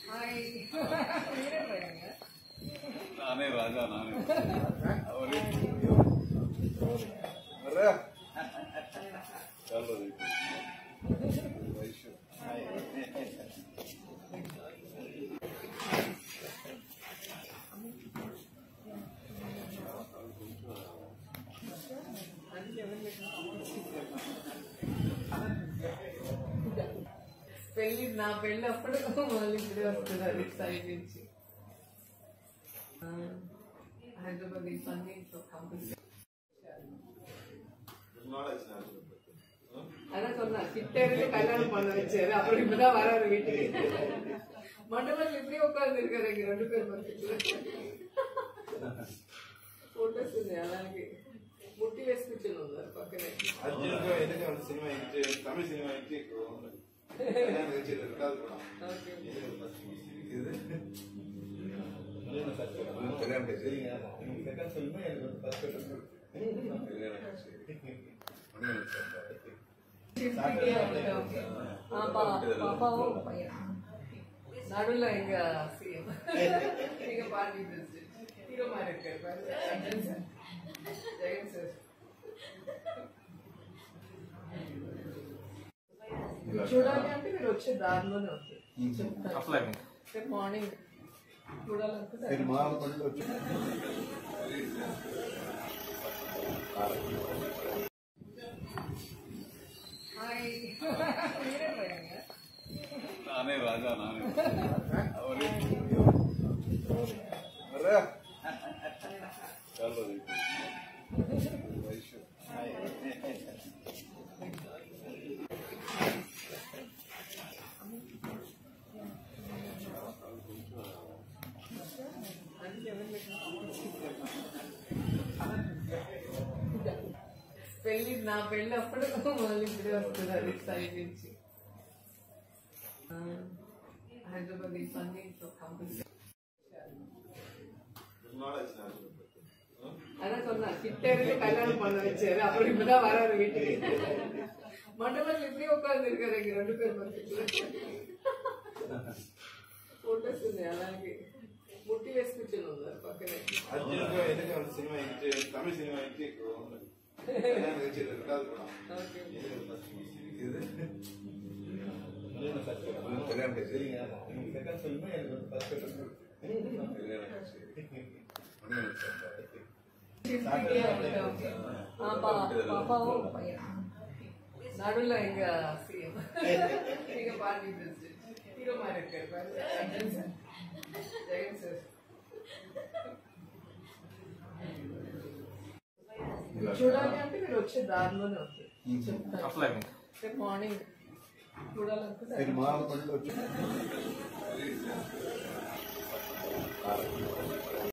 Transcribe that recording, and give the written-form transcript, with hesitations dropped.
नाने राजा नाने चलो పెళ్లి నా పెళ్లి అప్పుడు మళ్ళీ ఇప్పుడే వస్తున్నారు సైడ్ నుంచి హైదరాబాద్ ఈ సంగీత కంపెనీ அதான் சொன்னா கிட்டே கல்யாணம் பண்ண வச்சாரு அப்புறம் இப்பதான் வராரு வீட்டுக்கு மண்டபத்தில் இப்படியே உட்கார்ந்து இருக்காரு எங்க 2 பேர் பக்கத்துல போட்டோஸ் అలాగే ముట్టి వేసి కూర్చొని ఉన్నారు పక్కనే సినిమా తమిళ సినిమా நடுல எங்க சிஎம் எங்க பார்ட்டி பிரசிடென்ட் ஹீரோ மாதிரி இருக்காரு ஜெகன் சார் చూడాలి అంటే మీరు వచ్చే దారిలోనే వస్తుంది చెప్తాను మార్నింగ్ చూడాలనుకుంటే नाने राजा नाने चलो పెళ్లి నా పెళ్లి అప్పుడు మళ్ళీ ఇప్పుడే వస్తున్నారు సైడ్ నుంచి హైదరాబాద్ ఈ సంగీత కంపెనీ அதான் சொன்னா கிட்டே கல்யாணம் பண்ண வச்சாரு அப்புறம் இப்பதான் வராரு வீட்டுக்கு மண்டபத்தில் இப்படியே உட்கார்ந்து இருக்காரு எங்க 2 பேர் பக்கத்துல போட்டோஸ் అలాగే ముట్టి వేసి కూర్చొని ఉన్నారు పక్కనే సినిమా తమిళ సినిమా நடுல எங்க சிஎம் எங்க பார்ட்டி பிரசிடென்ட் ஹீரோ மாதிரி இருக்காரு ஜெகன் சார் చూడాలి అంటే మీరు వచ్చే దారిలోనే వస్తుంది చెప్తాను మార్నింగ్ చూడాలనుకుంటే